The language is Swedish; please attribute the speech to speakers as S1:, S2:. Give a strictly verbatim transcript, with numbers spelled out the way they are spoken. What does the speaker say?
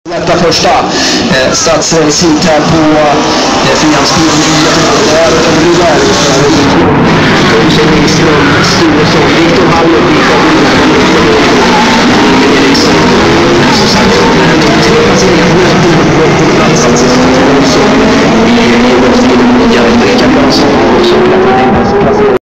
S1: Detta första eh, stadsracet här på eh, Frihamnsskolan i Göteborg. Det är över där. Kjell Engström, Sturesson, Viktor Hallon,